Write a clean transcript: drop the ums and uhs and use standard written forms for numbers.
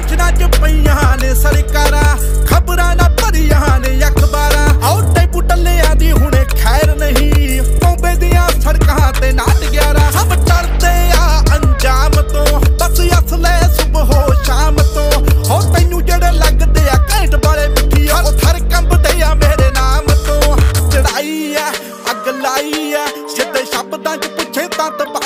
ਟੈਨਸ਼ਨਾਂ च पईयां ने सरकारां, खबरां ना भरियां ने अखबारां। आओ टैंपू टल्लियां दी हुणे खैर नहीं, बॉम्बे दियां सड़कां ते नाट 11 सब डरदे आ अंजाम तो, बस असले सुबह हो शाम तो। हो तैनू जेड़े लगदे आ घैंट वाले मिठी, ओ थर कंबदे आ मेरे नाम तो। चढ़ाई है अग लाई है जिद्द शब्दां च पुछे तां